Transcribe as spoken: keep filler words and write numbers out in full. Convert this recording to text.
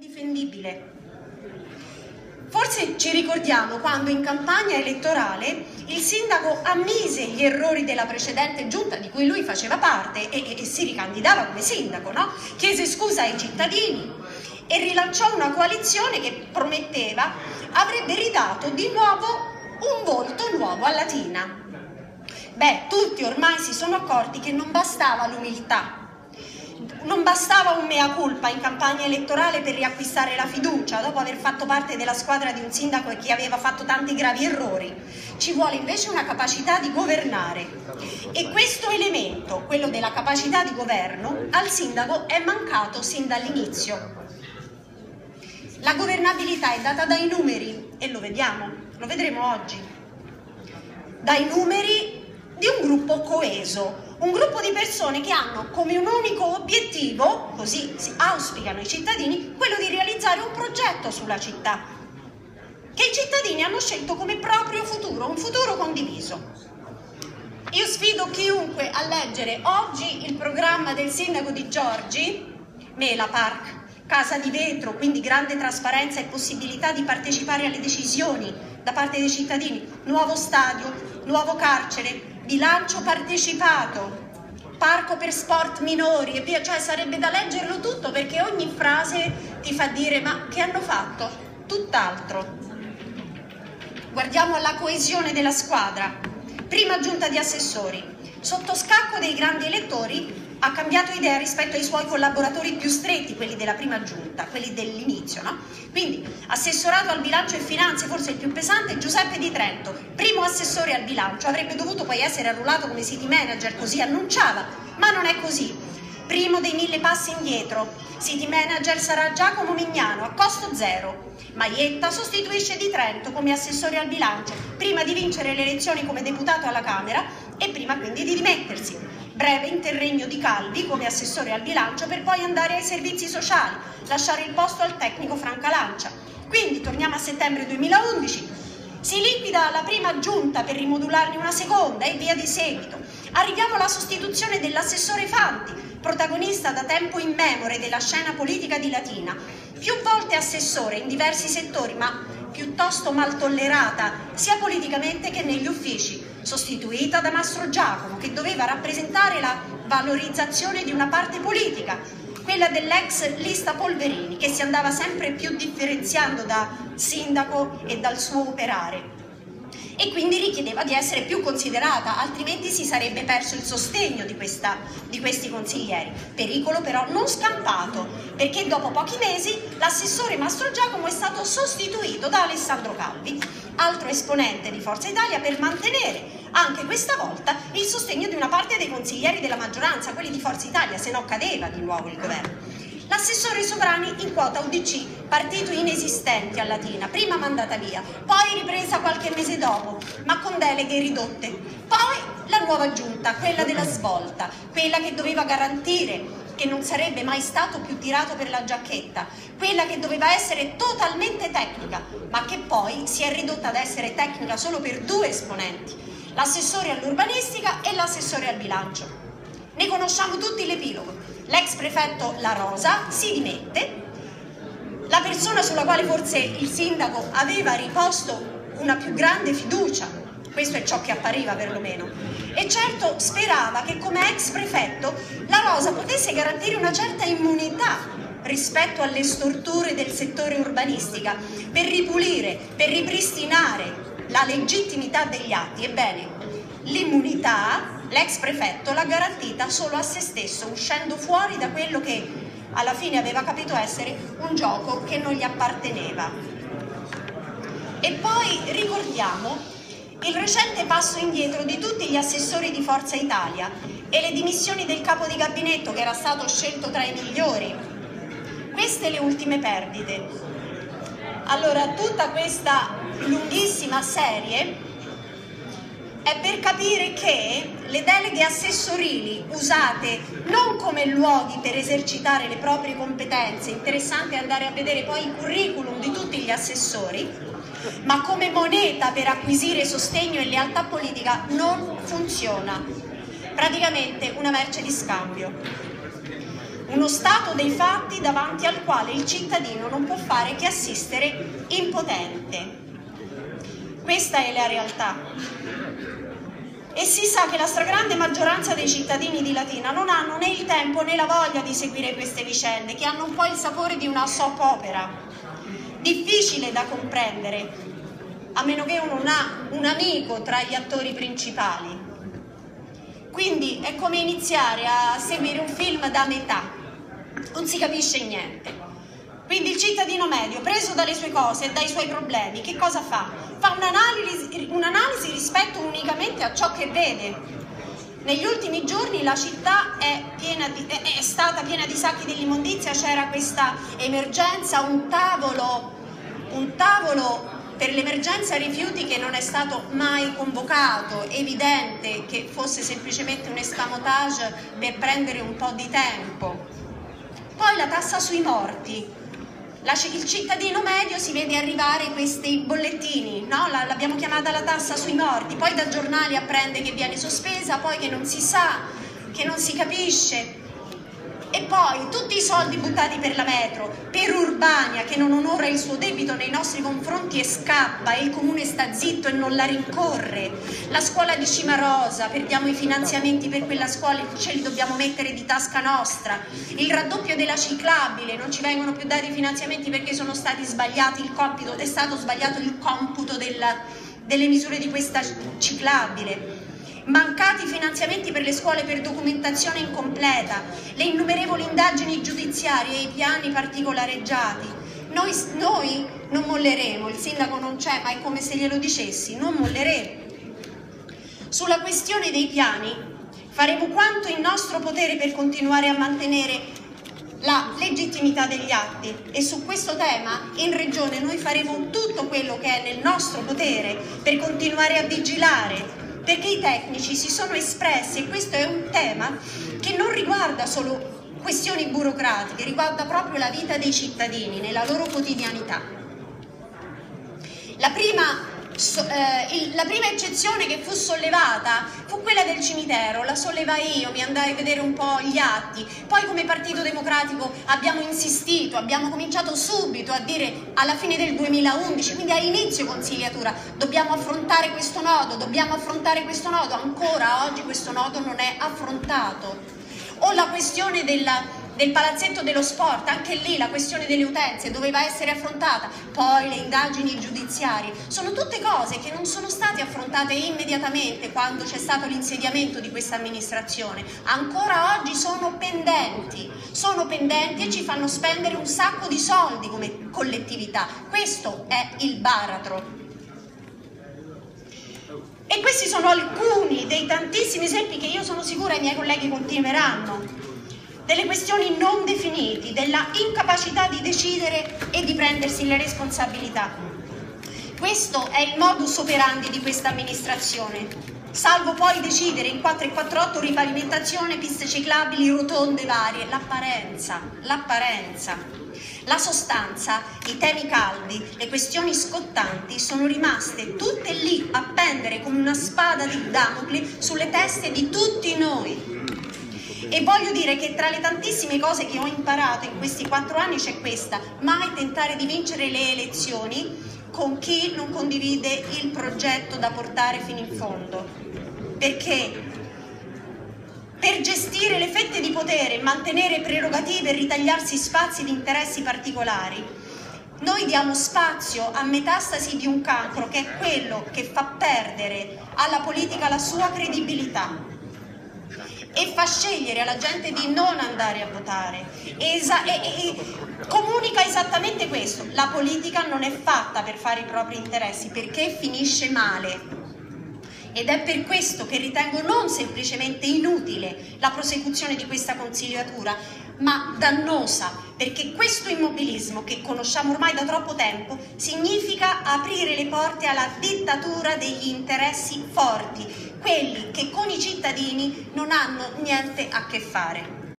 difendibile. Forse ci ricordiamo quando in campagna elettorale il sindaco ammise gli errori della precedente giunta di cui lui faceva parte e, e, e si ricandidava come sindaco, no? Chiese scusa ai cittadini e rilanciò una coalizione che prometteva avrebbe ridato di nuovo un volto nuovo a Latina. Beh, tutti ormai si sono accorti che non bastava l'umiltà. Non bastava un mea culpa in campagna elettorale per riacquistare la fiducia dopo aver fatto parte della squadra di un sindaco che aveva fatto tanti gravi errori. Ci vuole invece una capacità di governare e questo elemento, quello della capacità di governo, al sindaco è mancato sin dall'inizio. La governabilità è data dai numeri e lo vediamo, lo vedremo oggi, dai numeri di un gruppo coeso. Un gruppo di persone che hanno come un unico obiettivo, così si auspicano i cittadini, quello di realizzare un progetto sulla città, che i cittadini hanno scelto come proprio futuro, un futuro condiviso. Io sfido chiunque a leggere oggi il programma del sindaco di Giorgi, Mela Park, casa di vetro, quindi grande trasparenza e possibilità di partecipare alle decisioni da parte dei cittadini, nuovo stadio, nuovo carcere, bilancio partecipato, parco per sport minori e via, cioè sarebbe da leggerlo tutto perché ogni frase ti fa dire ma che hanno fatto? Tutt'altro. Guardiamo alla coesione della squadra. Prima giunta di assessori, sotto scacco dei grandi elettori ha cambiato idea rispetto ai suoi collaboratori più stretti, quelli della prima giunta, quelli dell'inizio, no? Quindi assessorato al bilancio e finanze, forse il più pesante, Giuseppe Di Trento, primo assessore al bilancio, avrebbe dovuto poi essere arruolato come city manager, così annunciava, ma non è così. Primo dei mille passi indietro, city manager sarà Giacomo Mignano a costo zero. Maietta sostituisce Di Trento come assessore al bilancio, prima di vincere le elezioni come deputato alla Camera e prima quindi di dimettersi. Breve interregno di Calvi come assessore al bilancio per poi andare ai servizi sociali, lasciare il posto al tecnico Franca Lancia. Quindi torniamo a settembre duemilaundici, si liquida la prima giunta per rimodularne una seconda e via di seguito. Arriviamo alla sostituzione dell'assessore Fanti, protagonista da tempo immemore della scena politica di Latina, più volte assessore in diversi settori ma piuttosto mal tollerata sia politicamente che negli uffici, sostituita da Mastro Giacomo che doveva rappresentare la valorizzazione di una parte politica, quella dell'ex lista Polverini che si andava sempre più differenziando da sindaco e dal suo operare e quindi richiedeva di essere più considerata, altrimenti si sarebbe perso il sostegno di, questa, di questi consiglieri. Pericolo però non scampato, perché dopo pochi mesi l'assessore Mastro Giacomo è stato sostituito da Alessandro Calvi, altro esponente di Forza Italia, per mantenere anche questa volta il sostegno di una parte dei consiglieri della maggioranza, quelli di Forza Italia, se no cadeva di nuovo il governo. L'assessore Sovrani in quota U D C, partito inesistente a Latina, prima mandata via, poi ripresa qualche mese dopo, ma con deleghe ridotte. Poi la nuova giunta, quella della svolta, quella che doveva garantire che non sarebbe mai stato più tirato per la giacchetta, quella che doveva essere totalmente tecnica, ma che poi si è ridotta ad essere tecnica solo per due esponenti, l'assessore all'urbanistica e l'assessore al bilancio. Ne conosciamo tutti l'epilogo. L'ex prefetto La Rosa si dimette, la persona sulla quale forse il sindaco aveva riposto una più grande fiducia, questo è ciò che appariva perlomeno, e certo sperava che come ex prefetto La Rosa potesse garantire una certa immunità rispetto alle storture del settore urbanistica, per ripulire, per ripristinare la legittimità degli atti. Ebbene, l'immunità l'ex prefetto l'ha garantita solo a se stesso, uscendo fuori da quello che alla fine aveva capito essere un gioco che non gli apparteneva. E poi ricordiamo il recente passo indietro di tutti gli assessori di Forza Italia e le dimissioni del capo di gabinetto che era stato scelto tra i migliori. Queste le ultime perdite. Allora, tutta questa lunghissima serie è per capire che le deleghe assessorili usate non come luoghi per esercitare le proprie competenze, interessante andare a vedere poi il curriculum di tutti gli assessori, ma come moneta per acquisire sostegno e lealtà politica non funziona. Praticamente una merce di scambio. uno stato dei fatti davanti al quale il cittadino non può fare che assistere impotente. Questa è la realtà. E si sa che la stragrande maggioranza dei cittadini di Latina non hanno né il tempo né la voglia di seguire queste vicende, che hanno un po' il sapore di una soap opera, difficile da comprendere, a meno che uno non ha un amico tra gli attori principali. Quindi è come iniziare a seguire un film da metà, non si capisce niente. Quindi il cittadino medio, preso dalle sue cose e dai suoi problemi, che cosa fa? Fa un'analisi, un'analisi rispetto unicamente a ciò che vede. Negli ultimi giorni la città è, piena di, è, è stata piena di sacchi dell'immondizia, c'era questa emergenza, un tavolo, un tavolo per l'emergenza rifiuti che non è stato mai convocato, evidente che fosse semplicemente un escamotage per prendere un po' di tempo. Poi la tassa sui morti. La, il cittadino medio si vede arrivare questi bollettini, no? La, l'abbiamo chiamata la tassa sui morti, poi da giornali apprende che viene sospesa, poi che non si sa, che non si capisce. E poi tutti i soldi buttati per la metro, per Urbania che non onora il suo debito nei nostri confronti e scappa, e il comune sta zitto e non la rincorre. La scuola di Cimarosa, perdiamo i finanziamenti per quella scuola, ce li dobbiamo mettere di tasca nostra. Il raddoppio della ciclabile, non ci vengono più dati i finanziamenti perché sono stati sbagliati il compito, è stato sbagliato il computo della, delle misure di questa ciclabile. Mancati finanziamenti per le scuole per documentazione incompleta, le innumerevoli indagini giudiziarie e i piani particolareggiati. Noi, noi non molleremo, il sindaco non c'è, ma è come se glielo dicessi, non molleremo. Sulla questione dei piani faremo quanto in nostro potere per continuare a mantenere la legittimità degli atti, e su questo tema in Regione noi faremo tutto quello che è nel nostro potere per continuare a vigilare, perché i tecnici si sono espressi, e questo è un tema che non riguarda solo questioni burocratiche, riguarda proprio la vita dei cittadini nella loro quotidianità. La prima, eh, il, la prima eccezione che fu sollevata fu quella del cimitero, la sollevai io, mi andai a vedere un po' gli atti, poi come Partito Democratico abbiamo insistito, abbiamo cominciato subito a dire alla fine del duemilaundici, quindi a inizio consigliatura, dobbiamo affrontare questo nodo, dobbiamo affrontare questo nodo, ancora oggi questo nodo non è affrontato. O la questione della del palazzetto dello sport, anche lì la questione delle utenze doveva essere affrontata, poi le indagini giudiziarie, sono tutte cose che non sono state affrontate immediatamente quando c'è stato l'insediamento di questa amministrazione, ancora oggi sono pendenti, sono pendenti e ci fanno spendere un sacco di soldi come collettività, questo è il baratro. E questi sono alcuni dei tantissimi esempi che io sono sicura i miei colleghi continueranno, delle questioni non definite, della incapacità di decidere e di prendersi le responsabilità. Questo è il modus operandi di questa amministrazione, salvo poi decidere in quattro e quarantotto ripavimentazione, piste ciclabili, rotonde varie, l'apparenza, l'apparenza. La sostanza, i temi caldi, le questioni scottanti sono rimaste tutte lì a pendere come una spada di Damocle sulle teste di tutti noi. E voglio dire che tra le tantissime cose che ho imparato in questi quattro anni c'è questa: mai tentare di vincere le elezioni con chi non condivide il progetto da portare fino in fondo. Perché per gestire le fette di potere, mantenere prerogative e ritagliarsi spazi di interessi particolari, noi diamo spazio a metastasi di un cancro che è quello che fa perdere alla politica la sua credibilità e fa scegliere alla gente di non andare a votare e, esa e, e comunica esattamente questo: la politica non è fatta per fare i propri interessi, perché finisce male. Ed è per questo che ritengo non semplicemente inutile la prosecuzione di questa consigliatura, ma dannosa, perché questo immobilismo che conosciamo ormai da troppo tempo significa aprire le porte alla dittatura degli interessi forti, quelli che con i cittadini non hanno niente a che fare.